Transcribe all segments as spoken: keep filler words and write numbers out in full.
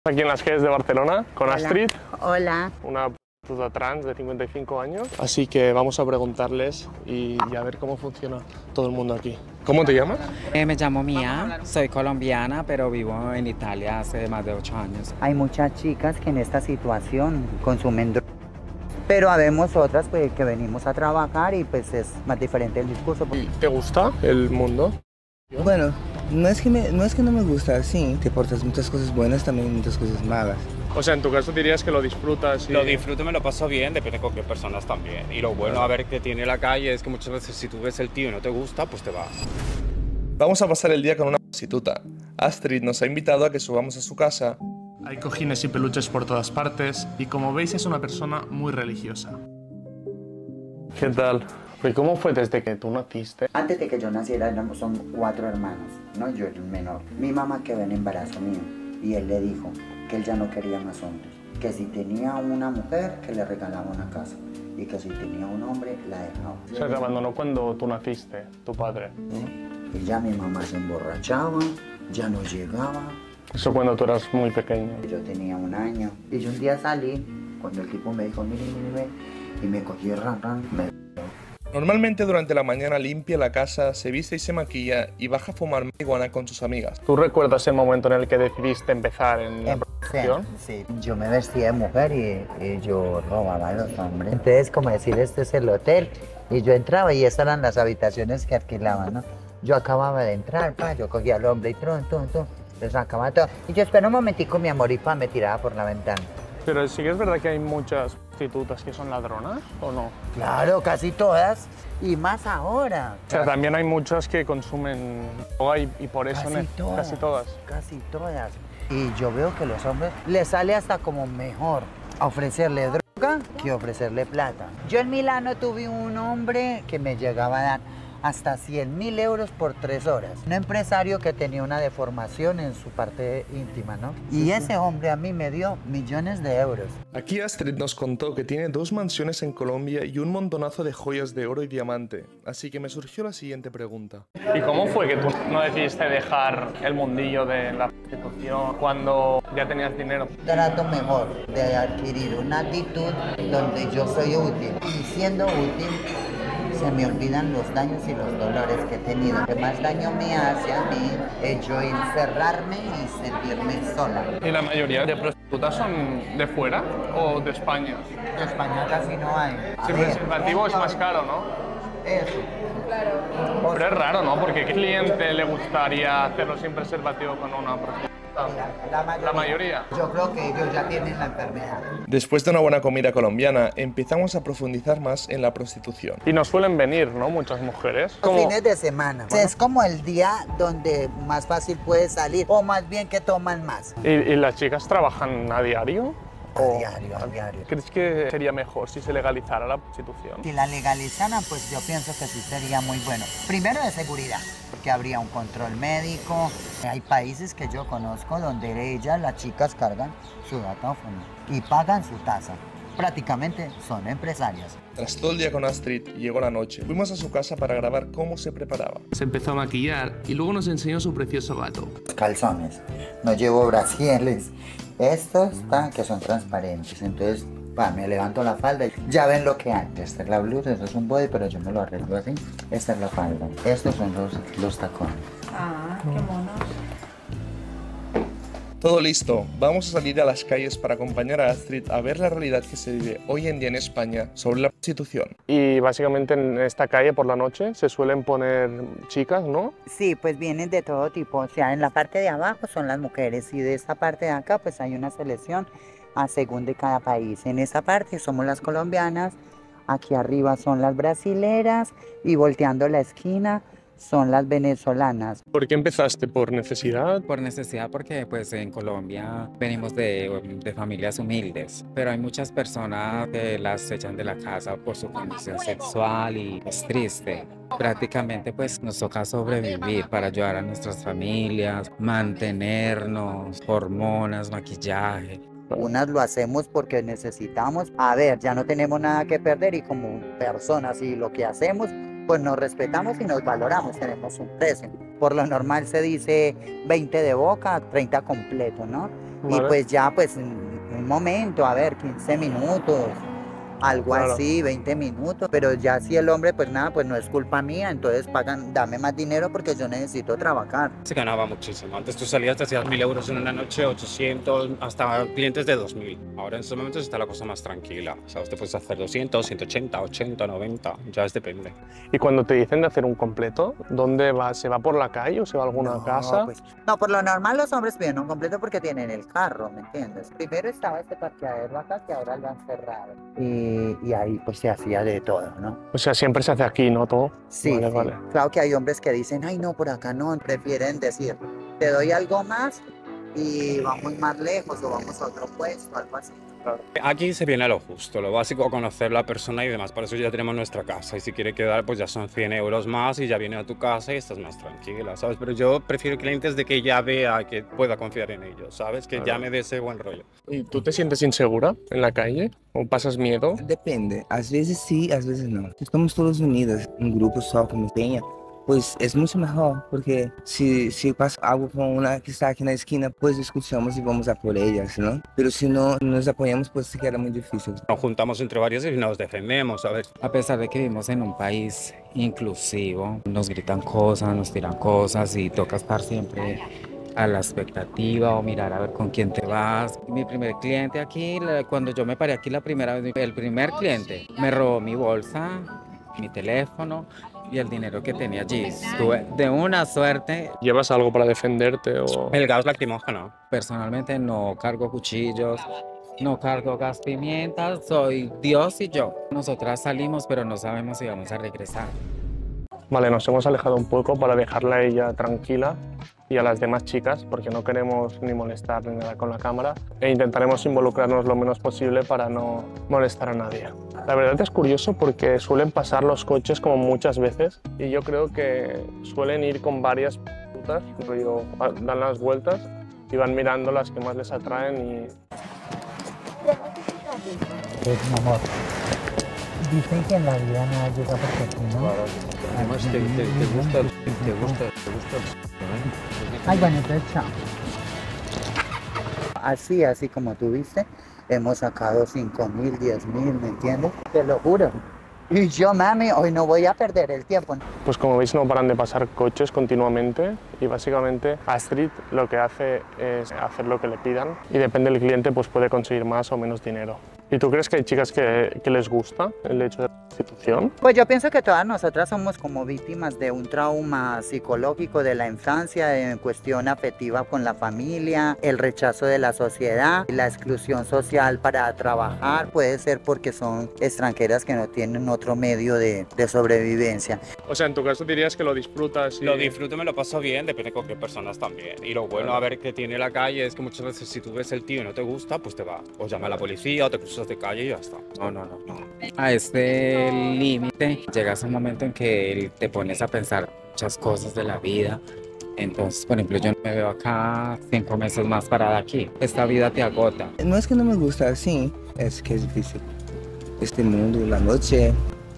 Aquí en las calles de Barcelona con Hola. Astrid, Hola. una prostituta trans de cincuenta y cinco años. Así que vamos a preguntarles y, y a ver cómo funciona todo el mundo aquí. ¿Cómo te llamas? Eh, me llamo Mía, soy colombiana, pero vivo en Italia hace más de ocho años. Hay muchas chicas que en esta situación consumen drogas, pero habemos otras pues, que venimos a trabajar y pues es más diferente el discurso. ¿Te gusta el mundo? Bueno, no es, que me, no es que no me gusta, sí, te portas muchas cosas buenas, también muchas cosas malas. O sea, en tu caso dirías que lo disfrutas y... Lo disfruto, me lo paso bien, depende con qué personas también. Y lo bueno a ver que tiene la calle es que muchas veces si tú ves el tío y no te gusta, pues te vas. Vamos a pasar el día con una prostituta. Astrid nos ha invitado a que subamos a su casa. Hay cojines y peluches por todas partes y como veis es una persona muy religiosa. ¿Qué tal? ¿Y cómo fue desde que tú naciste? Antes de que yo naciera éramos, son cuatro hermanos, ¿no? Yo era el menor. Mi mamá quedó en embarazo mío y él le dijo que él ya no quería más hombres, que si tenía una mujer que le regalaba una casa y que si tenía un hombre la dejaba. O sea, te abandonó cuando tú naciste, tu padre, ¿no? Y ya mi mamá se emborrachaba, ya no llegaba. Eso cuando tú eras muy pequeño. Yo tenía un año y yo un día salí cuando el tipo me dijo, mire, mire, mire, y me cogí el ran, ran, me... Normalmente durante la mañana limpia la casa, se viste y se maquilla y baja a fumar marihuana con sus amigas. ¿Tú recuerdas el momento en el que decidiste empezar en la prostitución? Sí, yo me vestía de mujer y, y yo robaba a los hombres. Entonces, como decir, este es el hotel, y yo entraba y estas eran las habitaciones que alquilaban, ¿no? Yo acababa de entrar, pa, yo cogía al hombre y tron, tron, tron, le sacaba todo. Y yo, espera un momentico, mi amor, y pa, me tiraba por la ventana. Pero sí que es verdad que hay muchas prostitutas que son ladronas, ¿o no? Claro, casi todas, y más ahora. O sea, también hay muchas que consumen droga y, y por eso... Casi ne- todas, Casi todas. Casi todas. Y yo veo que los hombres les sale hasta como mejor ofrecerle droga que ofrecerle plata. Yo en Milano tuve un hombre que me llegaba a dar hasta cien mil euros por tres horas. Un empresario que tenía una deformación en su parte íntima, ¿no? Y ese hombre a mí me dio millones de euros. Aquí Astrid nos contó que tiene dos mansiones en Colombia y un montonazo de joyas de oro y diamante. Así que me surgió la siguiente pregunta. ¿Y cómo fue que tú no decidiste dejar el mundillo de la prostitución cuando ya tenías dinero? Trato mejor de adquirir una actitud donde yo soy útil. Y siendo útil, se me olvidan los daños y los dolores que he tenido. Lo que más daño me hace a mí es yo encerrarme y sentirme sola. ¿Y la mayoría de prostitutas son de fuera o de España? En España casi no hay. A Si el ver, preservativo es esto- más caro, ¿no? Eso. Pero es raro, ¿no? Porque ¿qué cliente le gustaría hacerlo sin preservativo con una prostituta? La mayoría. La mayoría. Yo creo que ellos ya tienen la enfermedad. Después de una buena comida colombiana, empezamos a profundizar más en la prostitución. Y nos suelen venir, ¿no? Muchas mujeres. Los Como... fines de semana. Es como el día donde más fácil puede salir, o más bien que toman más. ¿Y, y las chicas trabajan a diario? A ¿O- diario, a diario. ¿Crees que sería mejor si se legalizara la prostitución? Si la legalizaran, pues yo pienso que sí sería muy bueno. Primero de seguridad, porque habría un control médico. Hay países que yo conozco donde ellas, las chicas, cargan su datáfono y pagan su tasa. Prácticamente son empresarias. Tras todo el día con Astrid, llegó la noche. Fuimos a su casa para grabar cómo se preparaba. Se empezó a maquillar y luego nos enseñó su precioso gato. Calzones, no llevo brasieles. Estos tan que son transparentes, entonces pa, me levanto la falda y ya ven lo que hay. Esta es la blusa, esto es un body, pero yo me lo arreglo así. Esta es la falda, estos son los, los tacones. Ah, qué monos. Todo listo, vamos a salir a las calles para acompañar a Astrid a ver la realidad que se vive hoy en día en España sobre la prostitución. Y básicamente en esta calle por la noche se suelen poner chicas, ¿no? Sí, pues vienen de todo tipo, o sea, en la parte de abajo son las mujeres y de esta parte de acá pues hay una selección a según de cada país. En esta parte somos las colombianas, aquí arriba son las brasileras y volteando la esquina son las venezolanas. ¿Por qué empezaste? ¿Por necesidad? Por necesidad, porque pues en Colombia venimos de, de familias humildes, pero hay muchas personas que las echan de la casa por su condición sexual y es triste. Prácticamente pues nos toca sobrevivir para ayudar a nuestras familias, mantenernos, hormonas, maquillaje. Unas lo hacemos porque necesitamos, a ver, ya no tenemos nada que perder y como personas y lo que hacemos, pues nos respetamos y nos valoramos, tenemos un precio. Por lo normal se dice veinte de boca, treinta completo, ¿no? Y Vale. pues ya, pues un un momento, a ver, quince minutos, algo Claro. así, veinte minutos, pero ya si el hombre, pues nada, pues no es culpa mía, entonces pagan, dame más dinero porque yo necesito trabajar. Se ganaba muchísimo. Antes tú salías, te hacías mil euros en una noche, ochocientos, hasta clientes de dos mil. Ahora en estos momentos está la cosa más tranquila. ¿Sabes? Te puedes hacer doscientos, ciento ochenta, ochenta, noventa, ya es depende. Y cuando te dicen de hacer un completo, ¿dónde va? ¿Se va por la calle o se va a alguna No, casa? pues, no, por lo normal los hombres piden un completo porque tienen el carro, ¿me entiendes? Primero estaba este parqueadero acá que ahora lo han cerrado. Y, y ahí pues se hacía de todo, ¿no? O sea, siempre se hace aquí, ¿no? Todo. Sí, Vale, sí. vale. Claro que hay hombres que dicen, ay no, por acá no, prefieren decir, te doy algo más y vamos más lejos o vamos a otro puesto, algo así. Aquí se viene a lo justo, lo básico, conocer la persona y demás. Para eso ya tenemos nuestra casa. Y si quiere quedar, pues ya son cien euros más y ya viene a tu casa y estás más tranquila, ¿sabes? Pero yo prefiero clientes de que ya vea que pueda confiar en ellos, ¿sabes? Que ya Claro. me dé ese buen rollo. ¿Y tú te sientes insegura en la calle? ¿O pasas miedo? Depende, às vezes sí, às vezes no. Estamos todos unidos, un grupo só como tenha, pues es mucho mejor, porque si, si pasa algo con una que está aquí en la esquina, pues escuchamos y vamos a por ellas, ¿no? Pero si no nos apoyamos, pues sí queda muy difícil. Nos juntamos entre varios y nos defendemos, ¿sabes? A pesar de que vivimos en un país inclusivo, nos gritan cosas, nos tiran cosas y toca estar siempre a la expectativa o mirar a ver con quién te vas. Mi primer cliente aquí, la- cuando yo me paré aquí la primera vez, el primer cliente me robó mi bolsa, mi teléfono y el dinero que tenía allí. Estuve de una suerte. ¿Llevas algo para defenderte o...? El gas lacrimógeno. Personalmente no cargo cuchillos, no cargo gas pimienta, soy Dios y yo. Nosotras salimos, pero no sabemos si vamos a regresar. Vale, nos hemos alejado un poco para dejarla a ella tranquila y a las demás chicas, porque no queremos ni molestar ni nada con la cámara, e intentaremos involucrarnos lo menos posible para no molestar a nadie. La verdad es curioso porque suelen pasar los coches como muchas veces y yo creo que suelen ir con varias putas, rollo, dan las vueltas y van mirando las que más les atraen y... Pues mi amor, dicen que en la vida nada llega porque ¿no? Además, te, te, te gusta, te gusta, te gusta. Ay, bueno, entonces chao. Así, así como tú viste, hemos sacado cinco mil, diez mil, ¿me entiendes? Te lo juro. Y yo, mami, hoy no voy a perder el tiempo. Pues como veis no paran de pasar coches continuamente y básicamente Astrid lo que hace es hacer lo que le pidan y depende del cliente pues puede conseguir más o menos dinero. ¿Y tú crees que hay chicas que, que les gusta el hecho de la prostitución? Pues yo pienso que todas nosotras somos como víctimas de un trauma psicológico de la infancia, en cuestión afectiva con la familia, el rechazo de la sociedad, la exclusión social para trabajar, puede ser porque son extranjeras que no tienen otro medio de, de sobrevivencia. O sea, en tu caso dirías que lo disfrutas y... Lo disfruto, me lo paso bien, depende con qué personas también. Y lo bueno, a ver, que tiene la calle es que muchas veces si tú ves el tío y no te gusta, pues te va. O llama a la policía o te cruzas de calle y ya está. No, no, no, no. A este límite llegas a un momento en que te pones a pensar muchas cosas de la vida. Entonces, por ejemplo, yo no me veo acá cinco meses más parada aquí. Esta vida te agota. No es que no me gusta así, es que es difícil. Este mundo, la noche,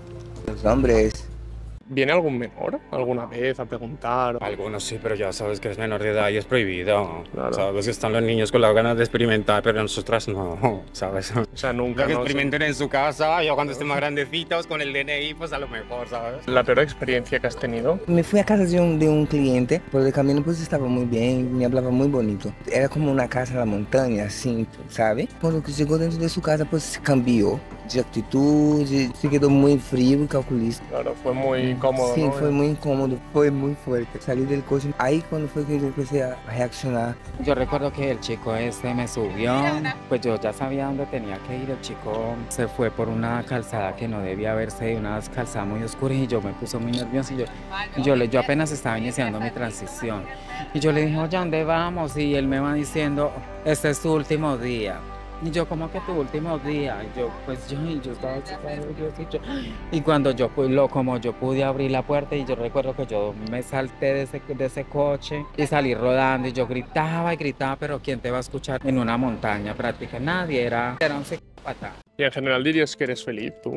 los hombres. ¿Viene algún menor alguna vez a preguntar? Algunos sí, pero ya sabes que es menor de edad y es prohibido. Claro. Sabes que están los niños con las ganas de experimentar, pero nosotras no, ¿sabes? O sea, nunca... Que no sé. experimenten en su casa, yo cuando estén más grandecitos con el D N I, pues a lo mejor, ¿sabes? ¿La peor experiencia que has tenido? Me fui a casa de un, de un cliente, por el camino pues estaba muy bien, me hablaba muy bonito. Era como una casa en la montaña, así, ¿sabe? Cuando llegó dentro de su casa pues cambió de actitud, se quedó muy frío y calculista. Claro, fue muy incómodo, Sí, ¿no? fue muy incómodo, fue muy fuerte. Salí del coche, ahí cuando fue que yo empecé a reaccionar. Yo recuerdo que el chico este me subió, pues yo ya sabía dónde tenía que ir. El chico se fue por una calzada que no debía verse, una calzada muy oscura y yo me puse muy nervioso y yo, y yo, le, yo apenas estaba iniciando mi transición. Y yo le dije, oye, ¿a dónde vamos? Y él me va diciendo, este es tu último día. Y yo, ¿cómo que tu último día? Y yo, pues yo, y yo estaba súper nervioso y yo, y cuando yo, pues, lo, como yo pude abrir la puerta y yo recuerdo que yo me salté de ese, de ese coche y salí rodando y yo gritaba y gritaba, pero ¿quién te va a escuchar en una montaña práctica? Nadie, era, era un psicópata. Y en general dirías que eres feliz tú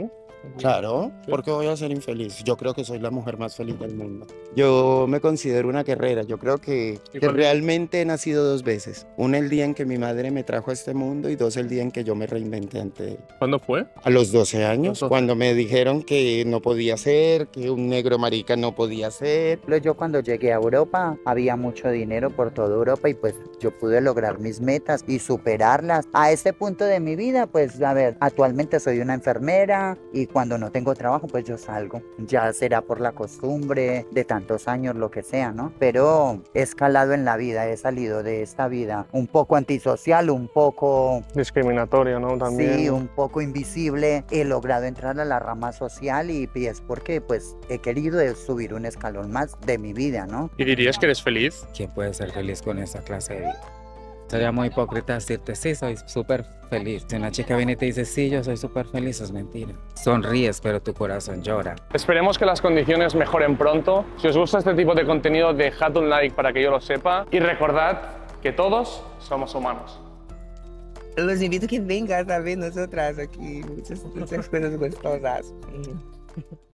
Claro, ¿por qué voy a ser infeliz? Yo creo que soy la mujer más feliz del mundo. Yo me considero una guerrera, yo creo que, que realmente he nacido dos veces. Una el día en que mi madre me trajo a este mundo y dos el día en que yo me reinventé ante él. ¿Cuándo fue? A los doce años, Los doce. cuando me dijeron que no podía ser, que un negro marica no podía ser. Yo cuando llegué a Europa había mucho dinero por toda Europa y pues yo pude lograr mis metas y superarlas. A este punto de mi vida, pues a ver, actualmente soy una enfermera y cuando no tengo trabajo pues yo salgo. Ya será por la costumbre de tantos años, lo que sea, ¿no? Pero he escalado en la vida, he salido de esta vida un poco antisocial, un poco... Discriminatorio, ¿no? También. Sí, un poco invisible. He logrado entrar a la rama social y, y es porque pues he querido subir un escalón más de mi vida, ¿no? ¿Y dirías que eres feliz? ¿Quién puede ser feliz con esa clase de vida? Sería muy hipócrita decirte, sí, soy súper feliz. Si una chica viene y te dice, sí, yo soy súper feliz, es mentira. Sonríes, pero tu corazón llora. Esperemos que las condiciones mejoren pronto. Si os gusta este tipo de contenido, dejad un like para que yo lo sepa. Y recordad que todos somos humanos. Los invito a que vengan a ver nosotras aquí. Muchas, muchas cosas gostosas.